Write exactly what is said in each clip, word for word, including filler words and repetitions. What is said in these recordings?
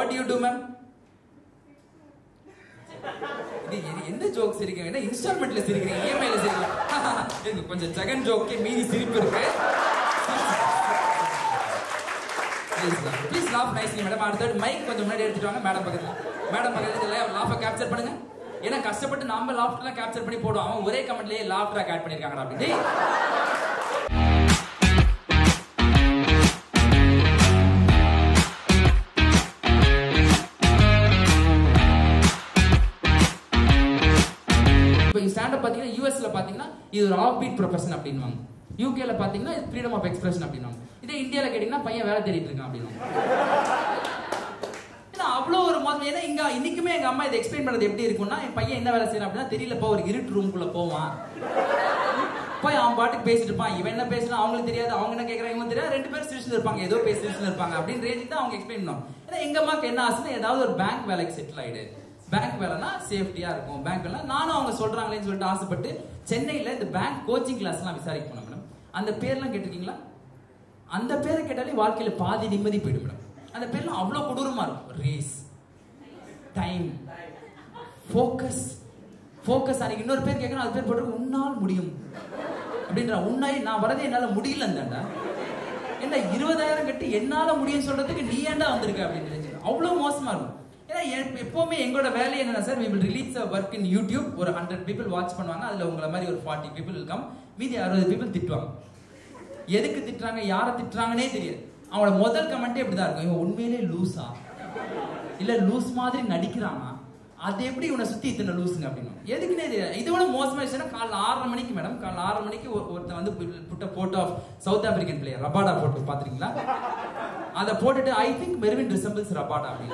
what do you do ma'am? இது எந்த joke சிரிக்கிறீங்க? என்ன இன்ஸ்டால்மெண்ட்ல சிரிக்கிறீங்க? இஎம்ஐல சிரிக்கிறீங்க? கொஞ்சம் ஜெகன் ஜோக்கே மீதி சிரிப்பு இருக்கு. Please laugh nicely madam. அடுத்து மைக் கொஞ்சம் முன்னாடி எடுத்துட்டு வாங்க மேடம் பக்கத்துல. மேடம் பக்கத்துல லாஃபை கேப்சர் பண்ணுங்க. ஏன்னா கஷ்டப்பட்டு நாம லாஃப்ட்லாம் கேப்சர் பண்ணி போடுவோம். அவன் ஒரே கமெண்ட்லயே லாஃப்ட் ட்ராக் ஆட் பண்ணிருக்காங்கடா அப்படி. இப்போ ஸ்டாண்டப் பாத்தீங்கன்னா யூஎஸ்ல பாத்தீங்கன்னா இது ஒரு ஆஃப் பீட் ப்ரொஃபஷன் அப்படின்வாங்க. யூகேல பாத்தீங்கன்னா ஃப்ரீடம் ஆஃப் எக்ஸ்பிரஷன் அப்படின்வாங்க. இதே இந்தியால கேட்டீங்கன்னா பையன் வேலை தேடிட்டு இருக்கான் அப்படின்வாங்க. அவ்வளோ ஒரு மாதிரி. ஏன்னா இங்க இன்னைக்குமே எங்க அம்மா இதை எக்ஸ்பிளைன் பண்றது எப்படி இருக்கும்னா, என் பையன் என்ன வேலை செய்யறான் அப்படின்னா தெரியலப்பா, ஒரு இருட்டு ரூம்குள்ள போவான், போய் அவன் பாட்டுக்கு பேசிட்டு இருப்பான், இவன் என்ன பேசுறான் அவங்களுக்கு தெரியாது, அவங்க என்ன கேட்கறாங்க இவங்க தெரியாது, ரெண்டு பேரும் சிரிச்சுட்டு இருப்பாங்க, ஏதோ பேசிட்டு இருப்பாங்க அப்படின்னு ரேஞ்சுக்கு தான் அவங்க எக்ஸ்பிளைன் பண்ணுவாங்க. ஏன்னா எங்க அம்மாக்கு என்ன ஆசைன்னா ஏதாவது ஒரு பேங்க் வேலைக்கு செட்டில் ஆயிடு, பேங்க் வேலைனா சேஃப்டியா இருக்கும், பேங்க் வேலை நானும் அவங்க சொல்றாங்களேன்னு சொல்லிட்டு ஆசைப்பட்டு சென்னையில இந்த பேங்க் கோச்சிங் கிளாஸ் எல்லாம் விசாரிக்க போனேன் மேடம். அந்த பேர்லாம் கேட்டிருக்கீங்களா? அந்த பேரை கேட்டாலே வாழ்க்கையில பாதி நிம்மதி போயிடும் மேடம். அந்த பேர்லாம் அவ்வளவு கொடூரமா இருக்கும். Race, time, focus, focus. அன்னைக்கு இன்னொரு பேர் கேட்கணும், அது பேர் போட்டு உன்னால் முடியும் அப்படின்ற. உன்னாய் நான் வரதே என்னால முடியல தாண்டா, என்ன இருபதாயிரம் கட்டி என்னால முடியும்னு சொல்றதுக்கு நீ ஏன்டா வந்திருக்க அப்படின்னு அவ்வளவு மோசமா இருக்கும். ஏன்னா எப்பவுமே எங்களோட வேலை என்னன்னா sir, we will release a work in YouTube. ஒரு ஹண்ட்ரட் பீப்புள் வாட்ச் பண்ணுவாங்க, அதுல உங்களை மாதிரி ஒரு ஃபார்ட்டி பீப்புள் இருக்காம மீதி அறுபது பீப்புள் திட்டுவாங்க. எதுக்கு திட்டுறாங்க, யாரை திட்டுறாங்கன்னே தெரியாது. அவனோட முதல் கமெண்டே இப்படிதான் இருக்கும், இவன் உண்மையிலே லூஸா இல்ல லூஸ் மாதிரி நடிக்கிறானா, அது எப்படி இவனை சுத்தி இத்தனை லூஸுங்க அப்படின்னு எதுக்குன்னே தெரியாது. இது விட மோசமா விஷயம், காலைல ஆறரை மணிக்கு மேடம், காலைல ஆறரை மணிக்கு ஒருத்தன் வந்து புட்ட photo of south African player Rabada photo பாத்துறீங்களா? அதை போட்டுட்டு I think Mervin resembles Rabada அப்படின்னு.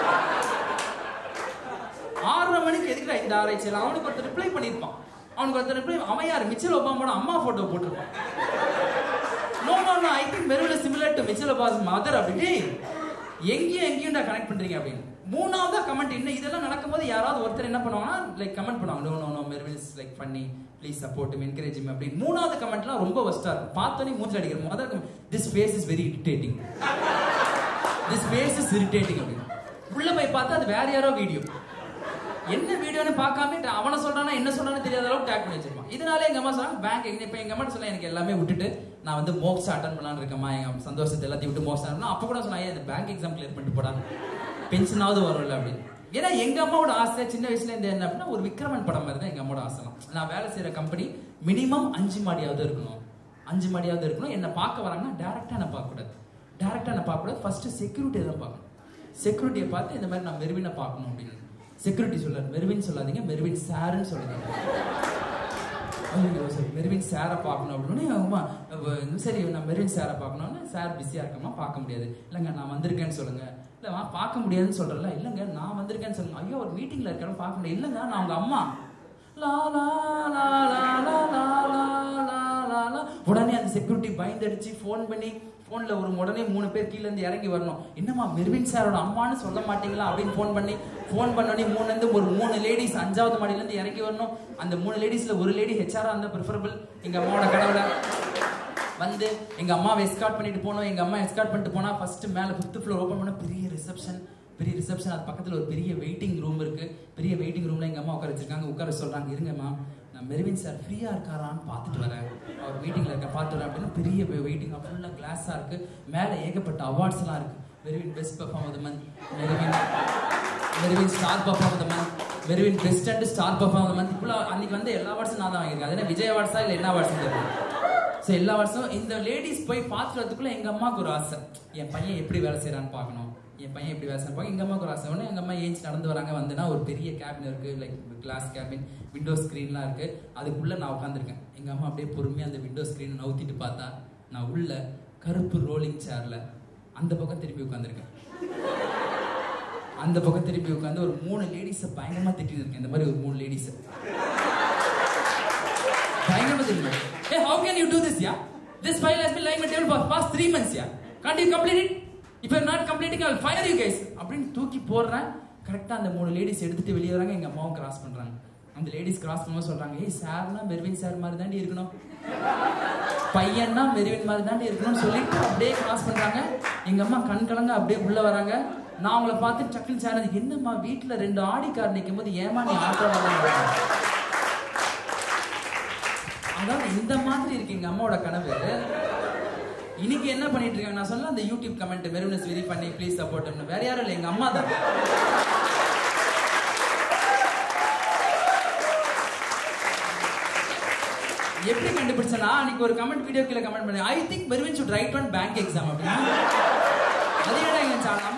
ஆறரை மணிக்கு எதுக்குடா இந்த ஆராய்ச்சியில்? அவனுக்கு ஒருத்தர் ரிப்ளை பண்ணிருப்பான், அவனுக்கு ஒருத்தர் ரிப்ளை அவன் யார் மிச்சல் ஒபாமாவோட அம்மா போட்டோ போட்டிருப்பான். No no no I think Mervin is similar to Michelle Obama's mother அப்படி. எங்கேயும் எங்கேயும் கனெக்ட் பண்றீங்க அப்படின்னு. மூணாவதா கமெண்ட் என்ன, இதெல்லாம் நடக்கும்போது யாராவது ஒருத்தர் என்ன பண்ணுவாங்கன்னா லைக் கமெண்ட் பண்ணுவாங்க, no no no Mervin is like funny, please support him, encourage him அப்படின்னு. மூணாவது கமெண்ட்லாம் ரொம்ப வஸ்டா இருக்கும், பார்த்தோன்னே மூஞ்சி அடிக்கிற முதல் this face is very irritating, this face is irritating அப்படின்னு. உள்ள போய் பார்த்தா அது வேற யாரோ வீடியோ, என்ன வீடியோன்னு பார்க்காம அவனை சொல்றானா என்ன சொல்றான்னு தெரியாத அளவுக்கு டேக் பண்ணி வச்சிருப்பான். இதனால எங்க அம்மா சொன்னாங்க பேங்க், இப்ப எங்க அம்மா சொல்ல எனக்கு எல்லாமே விட்டுட்டு நான் வந்து மோக்ஸ் அட்டன் பண்ணலான்னு இருக்கேம்மா, எங்க சந்தோஷத்தை எல்லாத்தையும் விட்டு மோக்ஸ் அட்டன். அப்ப கூட சொன்னா இந்த பேங்க் எக்ஸாம் கிளியர் பண்ணிட்டு போடா, பென்ஷனாவது வரும்ல அப்படின்னு. ஏன்னா எங்க அம்மாவோட ஆசை சின்ன வயசுல இருந்து என்ன அப்படின்னா, ஒரு விக்ரமன் படம் மாதிரி தான் எங்க அம்மாவோட ஆசை. நான் வேலை செய்யற கம்பெனி மினிமம் அஞ்சு மாடியாவது இருக்கணும், அஞ்சு மாடியாவது இருக்கணும். என்ன பார்க்க வராங்கன்னா டேரக்டா என்ன பார்க்க கூடாது, டேரக்டா என்ன பார்க்க கூடாது, ஃபர்ஸ்ட் செக்யூரிட்டியை தான் பார்க்கணும். செக்யூரிட்டியை பார்த்து இந்த மாதிரி நான் மெர்வினை பார்க்கணும் அப்படின்னு. செக்யூரிட்டி சொல்றாரு, மெர்வின் சொல்லாதீங்க, மெர்வின் சார்ன்னு சொல்லுங்க. மெர்வின் சாரை பார்க்கணும் அப்படின்னு. சரி நான் மெர்வின் சாரை பார்க்கணும்னு, சார் பிஸியா இருக்கமா பார்க்க முடியாது. இல்லைங்க நான் வந்திருக்கேன்னு சொல்லுங்க. இல்ல பார்க்க முடியாதுன்னு சொல்றல, இல்லைங்க நான் வந்திருக்கேன்னு சொல்லுங்க. ஐயோ ஒரு மீட்டிங்ல இருக்காலும் பார்க்க முடியாது. இல்லைங்க நான் உங்க அம்மா. உடனே அந்த செக்யூரிட்டி பயந்தடிச்சு போன் பண்ணி, போன்ல ஒரு உடனே மூணு பேர் கீழே இருந்து இறங்கி வரணும். என்னமா மெர்வின் சாரோட அம்மான்னு சொல்ல மாட்டீங்களா அப்படின்னு போன் பண்ணி, போன் பண்ணி மூணுல இருந்து ஒரு மூணு லேடிஸ் அஞ்சாவது மாடியில இருந்து இறங்கி வரணும். அந்த மூணு லேடிஸ்ல ஒரு லேடி ஹெச்ஆரா இருந்தா ப்ரிஃபரபிள். எங்க அம்மாவோட கடவுள வந்து எங்க அம்மாவை எஸ்கார்ட் பண்ணிட்டு போனோம். எங்க அம்மா எஸ்கார்ட் பண்ணிட்டு போனா ஃபர்ஸ்ட் மேல ஃபிஃப்த் ஃப்ளோர் ஓபன் பண்ண பெரிய ரிசப்ஷன், பெரிய ரிசப்ஷன். அது பக்கத்துல ஒரு பெரிய வெயிட்டிங் ரூம் இருக்கு. பெரிய வெயிட்டிங் ரூம்ல எங்க அம்மா உட்கார வச்சிருக்காங்க. உட்கார சொல்றாங்க, இருங்கம்மா நான் மெர்வின் சார் ஃப்ரீயா இருக்காரான்னு பார்த்துட்டு வரேன், அவர் மீட்டிங்ல இருக்க பார்த்துட்டு வரேன் அப்படின்னு. பெரிய வெயிட்டிங் ஃபுல்லா கிளாஸா இருக்கு. மேல ஏகப்பட்ட அவார்ட்ஸ் எல்லாம் இருக்கு. Mervin best perform of the month, Mervin Mervin star perform of the month, Mervin best and star perform of the month. இப்போ அன்னைக்கு வந்து எல்லா அவார்ட்ஸும் நான் தான் வாங்கியிருக்கேன். அது என்ன விஜய் அவார்ட்ஸா இல்லை என்ன அவார்ட்ஸ் தெரியல. ஸோ எல்லா வருஷம் இந்த லேடிஸ் போய் பார்த்துட்டு வரதுக்குள்ள எங்க அம்மாவுக்கு ஒரு ஆசை, என் பையன் எப்படி வேலை செய்யறான்னு பார்க்கணும், என் பையன் எப்படி வேலை செய்யறான். எங்க அம்மாவுக்கு ஒரு ஆசை. உடனே எங்க அம்மா ஏஞ்சி நடந்து வராங்க. வந்துன்னா ஒரு பெரிய கேபின் இருக்கு, லைக் கிளாஸ் கேபின், விண்டோ ஸ்கிரீன்லாம் இருக்கு. அதுக்குள்ள நான் உட்காந்துருக்கேன். எங்க அம்மா அப்படியே பொறுமையா அந்த விண்டோ ஸ்கிரீன் நவுத்திட்டு பார்த்தா நான் உள்ள கருப்பு ரோலிங் சேர்ல அந்த பக்கம் திரும்பி உட்காந்துருக்கேன். அந்த பக்கம் திரும்பி உட்காந்து ஒரு மூணு லேடிஸை பயங்கரமா திட்டிட்டு இருக்கேன். இந்த மாதிரி ஒரு மூணு லேடிஸை பயங்கரமா திட்டு. Hey, how can you do this, yeah? This file has been lying on my table for past three months, yeah. Can't you complete it? If you're not completing, I'll fire you guys. அப்படின்னு தூக்கி போடுறேன். கரெக்டா அந்த மூணு ladies எடுத்துட்டு வெளியே வராங்க. எங்க அம்மாவும் கிராஸ் பண்றாங்க. அந்த லேடிஸ் கிராஸ் பண்ணும்போது சொல்றாங்க, ஏய் சார்னா மெர்வின் சார் மாதிரி தாண்டி இருக்கணும், பையன்னா மெர்வின் மாதிரி தாண்டி இருக்கணும்னு சொல்லிட்டு அப்படியே கிராஸ் பண்றாங்க. எங்க அம்மா கண் கலங்க அப்படியே உள்ள வராங்க. நான் அவங்கள பார்த்து சக்குன்னு சார், என்னம்மா வீட்டுல ரெண்டு ஆடி கார் நிற்கும் போது ஏமா நீ ஆட்டோ வர? அதாவது இந்த மாதிரி இருக்கு எங்க அம்மாவோட கனவு. இன்னைக்கு என்ன பண்ணிட்டு இருக்காங்க நான் சொல்ல, அந்த யூடியூப் கமெண்ட் மெர்வின் வெரி பண்ணி ப்ளீஸ் சப்போர்ட், வேற யாரும் இல்லை எங்க அம்மா தான். எப்படி கண்டுபிடிச்சனா, அன்னைக்கு ஒரு கமெண்ட் வீடியோ கீழே கமெண்ட் பண்ணி, I think Mervin should write one bank exam அப்படின்னா, அது என்ன எங்க